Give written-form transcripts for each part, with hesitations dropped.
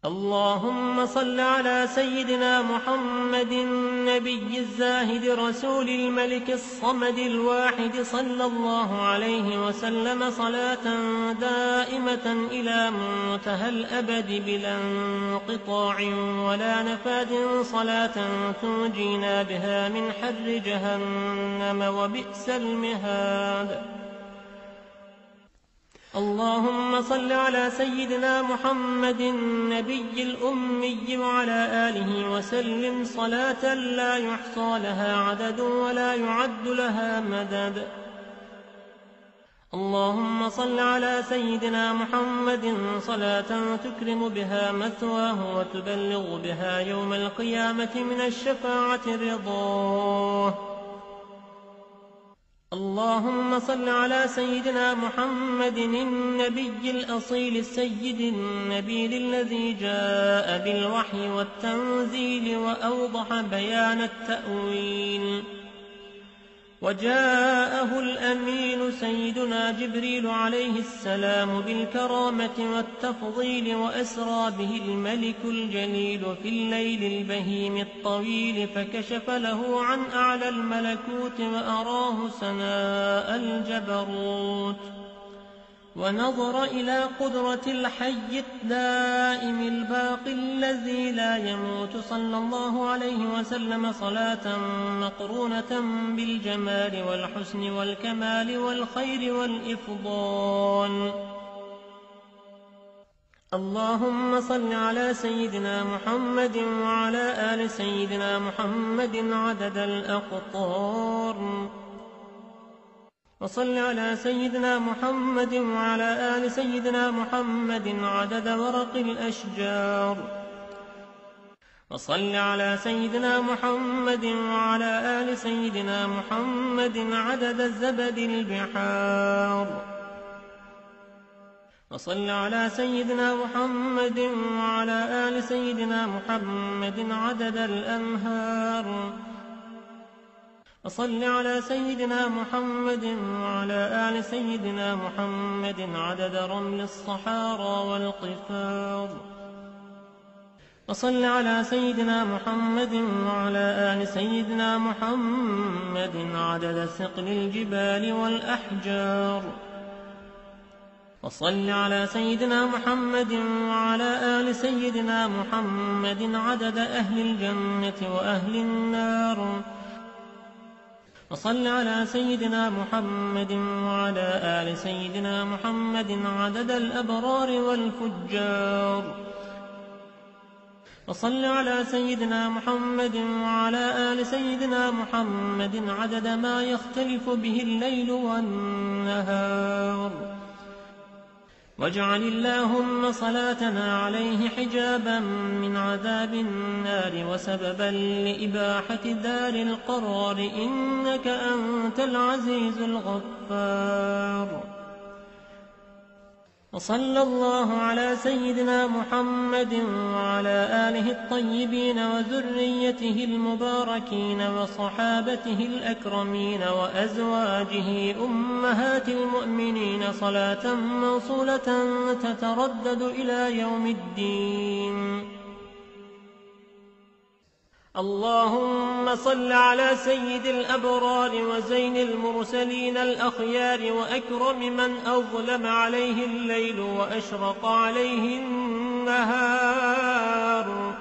اللهم صل على سيدنا محمد النبي الزاهد رسول الملك الصمد الواحد صلى الله عليه وسلم صلاة دائمة إلى منتهى الأبد بلا انقطاع ولا نفاد، صلاة تنجينا بها من حر جهنم وبئس المهاد. اللهم صل على سيدنا محمد النبي الأمي وعلى آله وسلم صلاة لا يحصى لها عدد ولا يعد لها مدد. اللهم صل على سيدنا محمد صلاة تكرم بها مثواه وتبلغ بها يوم القيامة من الشفاعة رضاه. اللهم صل على سيدنا محمد النبي الأصيل السيد النبيل الذي جاء بالوحي والتنزيل وأوضح بيان التأويل، وجاءه الأمين سيدنا جبريل عليه السلام بالكرامة والتفضيل، وأسرى به الملك الجليل في الليل البهيم الطويل، فكشف له عن أعلى الملكوت وأراه سناء الجبروت، ونظر إلى قدرة الحي الدائم الباقي الذي لا يموت صلى الله عليه وسلم صلاة مقرونة بالجمال والحسن والكمال والخير والإفضال. اللهم صل على سيدنا محمد وعلى آل سيدنا محمد عدد الأقطار، وصل على سيدنا محمد وعلى آل سيدنا محمد عدد ورق الأشجار، وصل على سيدنا محمد وعلى آل سيدنا محمد عدد زبد البحار، وصل على سيدنا محمد وعلى آل سيدنا محمد عدد الأنهار، وصل على سيدنا محمد وعلى آل سيدنا محمد عدد رمل الصحارى والقفار، وصل على سيدنا محمد وعلى آل سيدنا محمد عدد ثقل الجبال والأحجار، وصل على سيدنا محمد وعلى آل سيدنا محمد عدد أهل الجنة وأهل النار، وصل على سيدنا محمد وعلى آل سيدنا محمد عدد الأبرار والفجار، وصل على سيدنا محمد وعلى آل سيدنا محمد عدد ما يختلف به الليل والنهار، واجعل اللهم صلاتنا عليه حجابا من عذاب النار وسببا لإباحة دار القرار، إنك أنت العزيز الغفار. وصلى الله على سيدنا محمد وعلى آله الطيبين وذريته المباركين وصحابته الأكرمين وأزواجه أمهات المؤمنين صلاة موصولة تتردد إلى يوم الدين. اللهم صل على سيد الأبرار وزين المرسلين الأخيار وأكرم من أظلم عليه الليل وأشرق عليه النهار.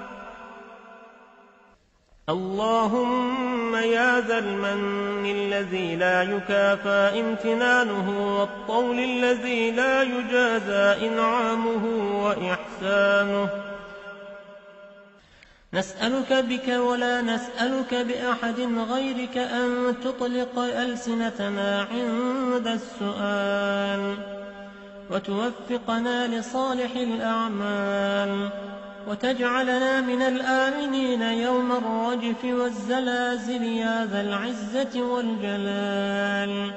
اللهم يا ذا المن الذي لا يكافى امتنانه والطول الذي لا يجازى إنعامه وإحسانه، نسألك بك ولا نسألك بأحد غيرك أن تطلق ألسنتنا عند السؤال، وتوفقنا لصالح الأعمال، وتجعلنا من الآمنين يوم الرجف والزلازل يا ذا العزة والجلال.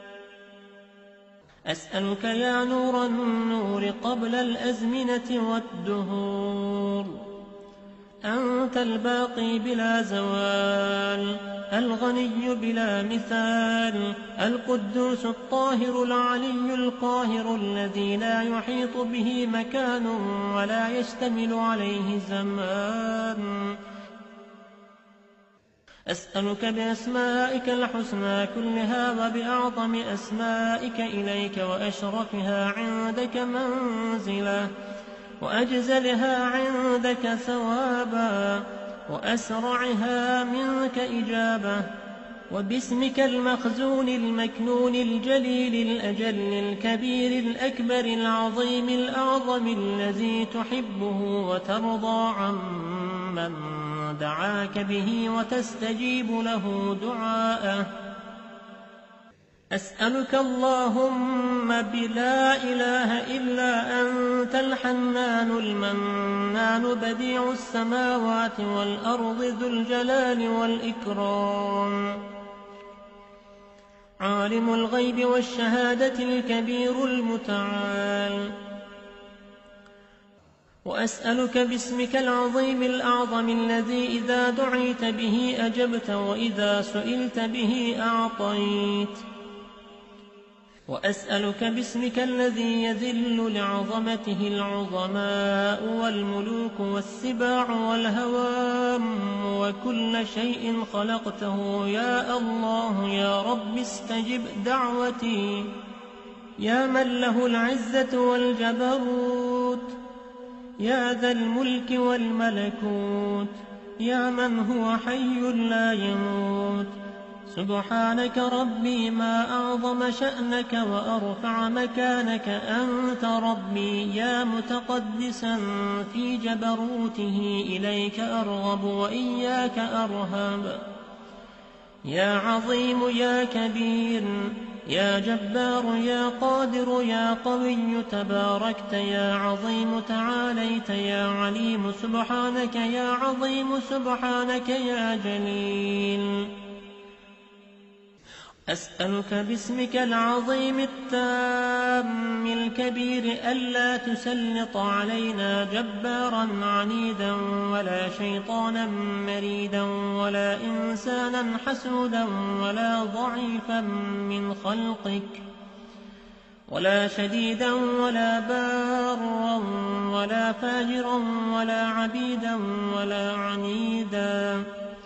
أسألك يا نور النور قبل الأزمنة والدهور أنت الباقي بلا زوال، الغني بلا مثال، القدوس الطاهر العلي القاهر الذي لا يحيط به مكان ولا يشتمل عليه زمان. أسألك بأسمائك الحسنى كلها وبأعظم أسمائك إليك وأشرفها عندك منزلا وأجزلها عندك ثوابا وأسرعها منك إجابة، وباسمك المخزون المكنون الجليل الأجل الكبير الأكبر العظيم الأعظم الذي تحبه وترضى عمن دعاك به وتستجيب له دعاءه. أسألك اللهم بلا إله إلا أنت الحنان المنان بديع السماوات والأرض ذو الجلال والإكرام، عالم الغيب والشهادة الكبير المتعال. وأسألك باسمك العظيم الأعظم الذي إذا دعيت به أجبت وإذا سئلت به أعطيت. وأسألك باسمك الذي يذل لعظمته العظماء والملوك والسباع والهوام وكل شيء خلقته، يا الله يا رب استجب دعوتي، يا من له العزة والجبروت، يا ذا الملك والملكوت، يا من هو حي لا يموت. سبحانك ربي ما أعظم شأنك وأرفع مكانك، أنت ربي يا متقدسا في جبروته، إليك أرغب وإياك أرهب. يا عظيم يا كبير يا جبار يا قادر يا قوي تباركت يا عظيم تعاليت يا عليم سبحانك يا عظيم سبحانك يا جليل. أسألك باسمك العظيم التام الكبير ألا تسلط علينا جبارا عنيدا ولا شيطانا مريدا ولا إنسانا حسودا ولا ضعيفا من خلقك ولا شديدا ولا بارا ولا فاجرا ولا عبيدا ولا عنيدا.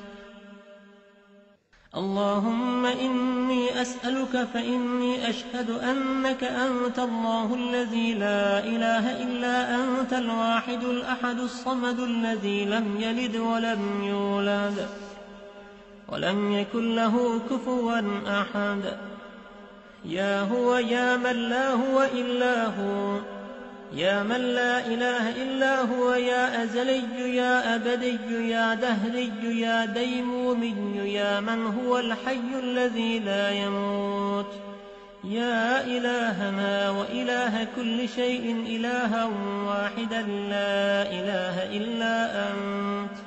اللهم إني أسألك فإني أشهد أنك أنت الله الذي لا إله إلا أنت الواحد الأحد الصمد الذي لم يلد ولم يولد ولم يكن له كفوا أحد. يا هو يا من لا هو إلا هو، يا من لا إله إلا هو، يا أزلي يا أبدي يا دهري يا ديمومي، يا من هو الحي الذي لا يموت، يا إلهنا وإله كل شيء إلها واحدا لا إله إلا أنت.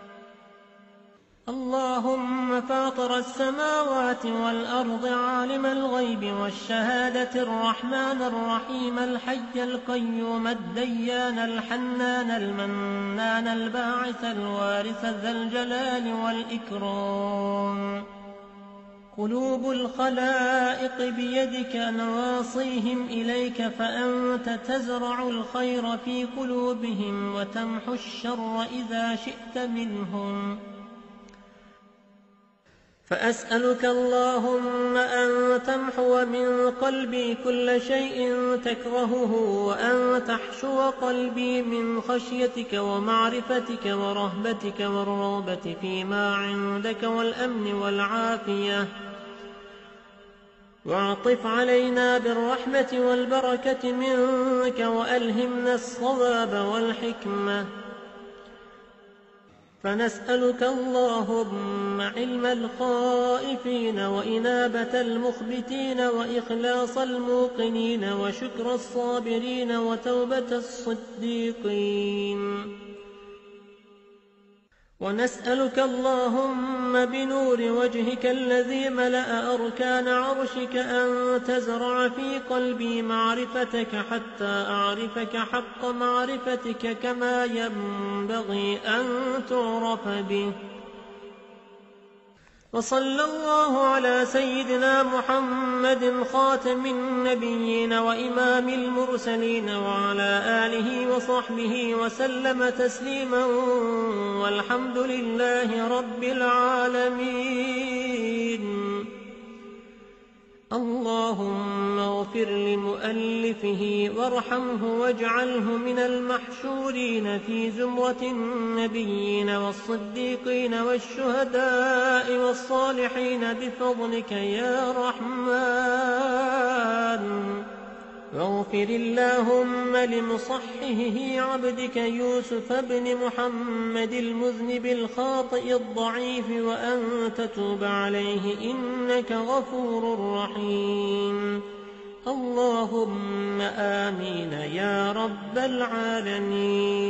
اللهم فاطر السماوات والأرض عالم الغيب والشهادة الرحمن الرحيم الحي القيوم الديان الحنان المنان الباعث الوارث ذا الجلال والإكرام. قلوب الخلائق بيدك نواصيهم إليك، فأنت تزرع الخير في قلوبهم وتمحو الشر إذا شئت منهم. فأسألك اللهم أن تمحو من قلبي كل شيء تكرهه، وأن تحشو قلبي من خشيتك ومعرفتك ورهبتك والرغبة فيما عندك والأمن والعافية. واعطف علينا بالرحمة والبركة منك، وألهمنا الصواب والحكمة. فنسألك اللهم علم الخائفين وإنابة المخبتين وإخلاص الموقنين وشكر الصابرين وتوبة الصديقين. ونسألك اللهم بنور وجهك الذي ملأ أركان عرشك أن تزرع في قلبي معرفتك حتى أعرفك حق معرفتك كما ينبغي أن تعرف به. وصلى الله على سيدنا محمد خاتم النبيين وإمام المرسلين وعلى آله وصحبه وسلم تسليما، والحمد لله رب العالمين. اللهم اغفر لمؤلفه وارحمه واجعله من المحشورين في زمرة النبيين والصديقين والشهداء والصالحين بفضلك يا رحمن. واغفر اللهم لمصححه عبدك يوسف بن محمد المذنب الخاطئ الضعيف وأن تتوب عليه إنك غفور رحيم. اللهم آمين يا رب العالمين.